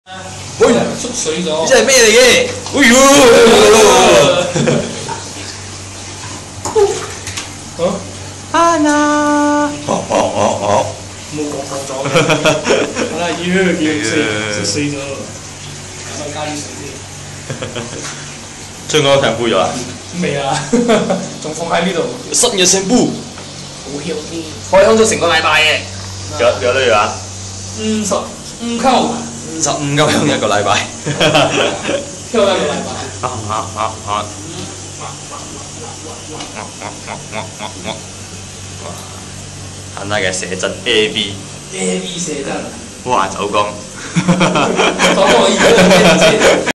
喂，縮水咗。 呢隻係咩嚟嘅？哎呦！啊！ 冇講錯咗嘅。好啦，要碎咗，再加啲水先。 將嗰個強杯咗啊？ 未啊，仲放喺呢度。 新嘅聲杯。 好香啲。 開香咗成個禮拜嘅。有多少啊 55溝。 55溝香一個禮拜。 挑一個禮拜。 簡單嘅寫真 A B 寫真。 哇！走光。 走光我而家就